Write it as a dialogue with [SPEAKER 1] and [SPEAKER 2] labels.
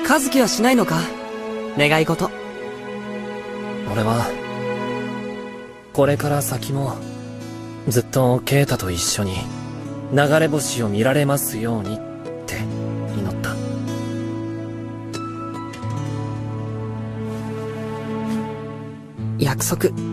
[SPEAKER 1] 和樹はしないのか、願い事。
[SPEAKER 2] 俺は、これから先も、ずっとケイタと一緒に、流れ星を見られますようにって、祈った。
[SPEAKER 1] 約束。